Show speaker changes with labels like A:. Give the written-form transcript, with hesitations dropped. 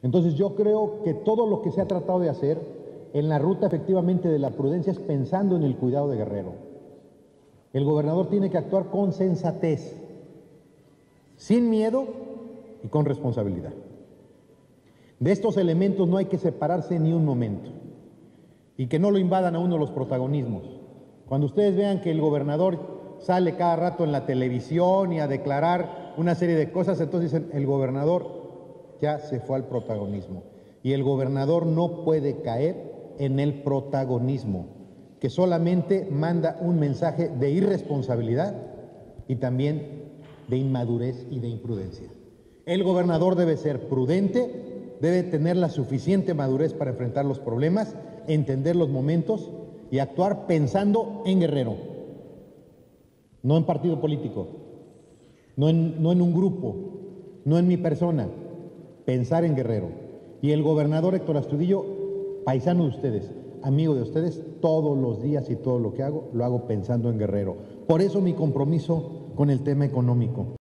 A: Entonces yo creo que todo lo que se ha tratado de hacer en la ruta efectivamente de la prudencia es pensando en el cuidado de Guerrero. El gobernador tiene que actuar con sensatez, sin miedo y con responsabilidad. De estos elementos no hay que separarse ni un momento y que no lo invadan a uno los protagonismos. Cuando ustedes vean que el gobernador sale cada rato en la televisión y a declarar una serie de cosas, entonces dicen, el gobernador ya se fue al protagonismo. Y el gobernador no puede caer en el protagonismo, que solamente manda un mensaje de irresponsabilidad y también de inmadurez y de imprudencia. El gobernador debe ser prudente, debe tener la suficiente madurez para enfrentar los problemas, entender los momentos y actuar pensando en Guerrero, no en partido político, no en un grupo, no en mi persona, pensar en Guerrero. Y el gobernador Héctor Astudillo, paisano de ustedes, amigo de ustedes, todos los días y todo lo que hago, lo hago pensando en Guerrero. Por eso mi compromiso con el tema económico.